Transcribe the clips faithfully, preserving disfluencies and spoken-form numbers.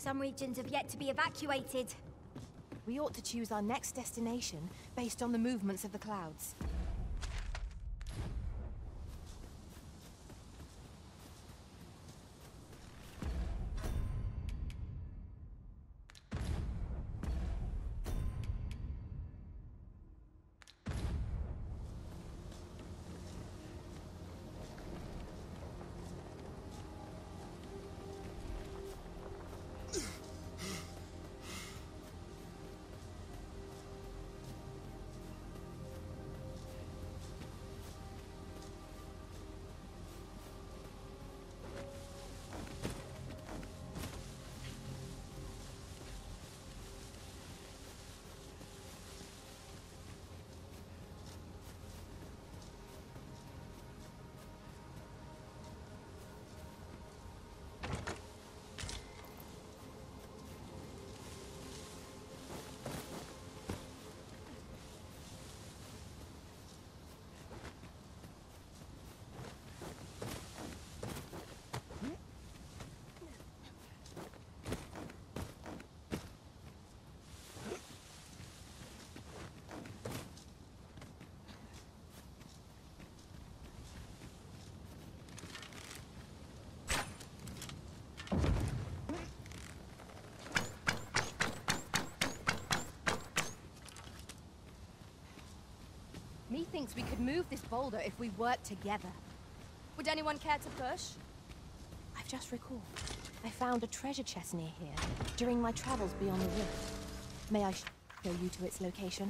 Some regions have yet to be evacuated. We ought to choose our next destination based on the movements of the clouds. Methinks we could move this boulder if we work together. Would anyone care to push? I've just recalled. I found a treasure chest near here during my travels beyond the rift. May I show you to its location?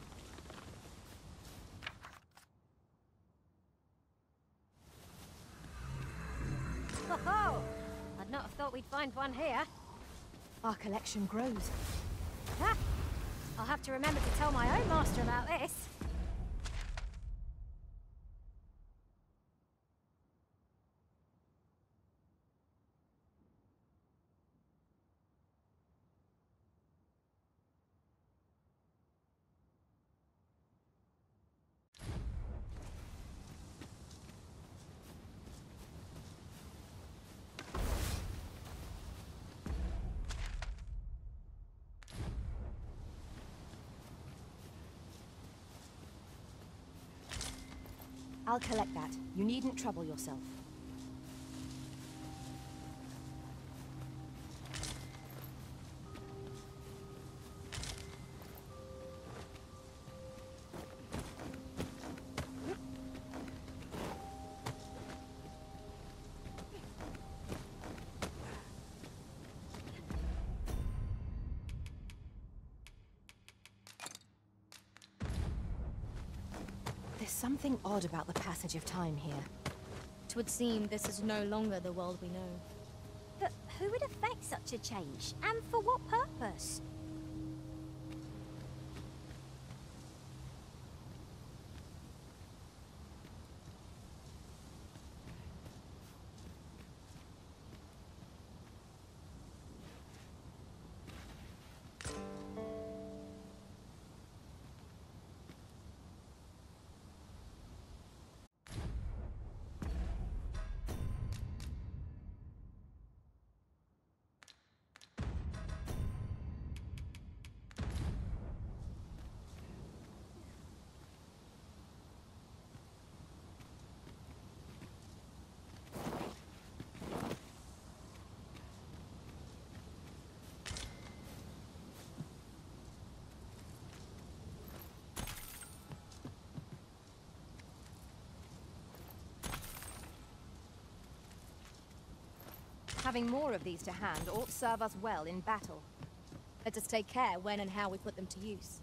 Ho-ho! I'd not have thought we'd find one here. Our collection grows. Ha! I'll have to remember to tell my own master about this. I'll collect that. You needn't trouble yourself. There's something odd about the passage of time here. Twould seem this is no longer the world we know. But who would affect such a change? And for what purpose? Having more of these to hand ought to serve us well in battle. Let us take care when and how we put them to use.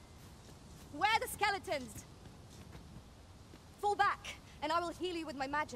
Where are the skeletons? Fall back, and I will heal you with my magic.